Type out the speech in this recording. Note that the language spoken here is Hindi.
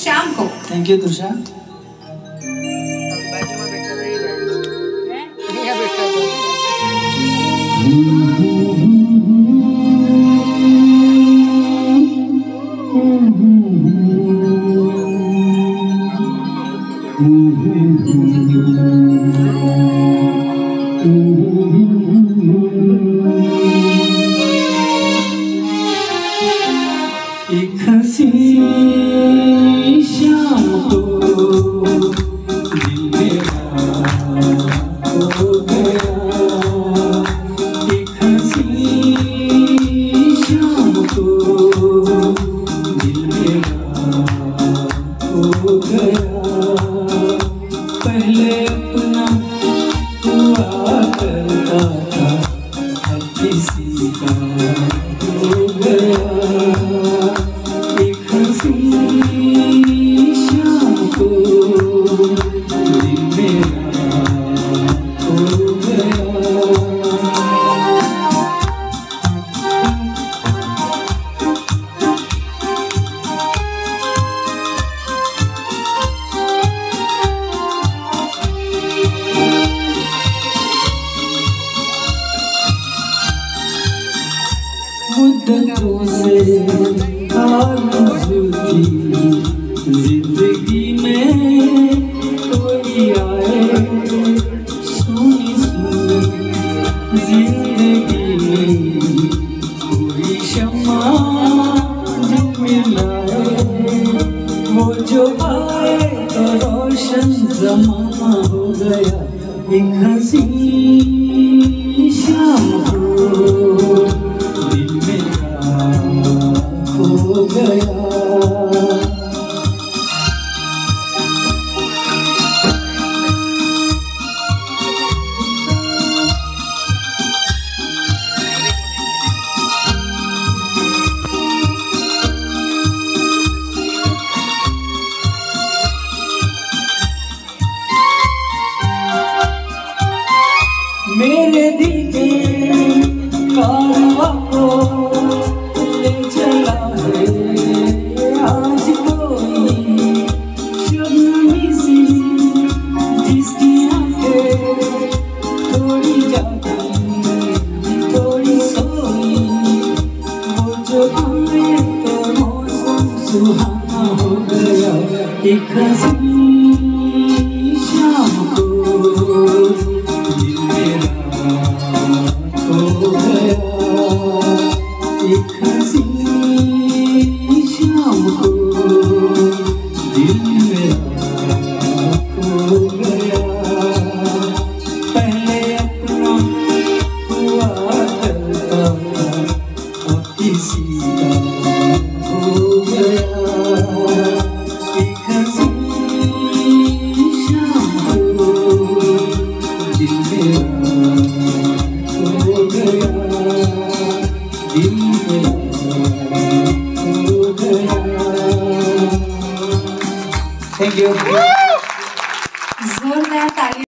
श्याम को। Thank you Tusha. एक हंसी शाम को दिल मेरा हो गया, एक हंसी शाम को दिल मेरा हो गया। पहले अपना हुआ करता था, अब किसी का हो गया। शाम को दिल मेरा हो गया। मुद्दतों से आरज़ू थी जिंदगी में कोई आए, सोनी सोनी जिंदगी में कोई शम्मा दिल में लाए। वो जो आए तो रोशन ज़माना हो गया, एक हंसी शाम को दिल मेरा हो गया। मेरे दिल के कारवां को ले चला है आज कोई शबनमी सी, जिसकी आंखें थोड़ी जागी थोड़ी सोई। वो जो आए तो मौसम सुहाना हो गया, एक हंसी शाम को दिल मेरा हो गया। एक हंसी शाम को दिल मेरा हो गया। पहले अपना हुआ करता था, अब किसी का हो गया। एक हंसी शाम को दिल मेरा हो गया, दिल मेरा हो गया। Thank you.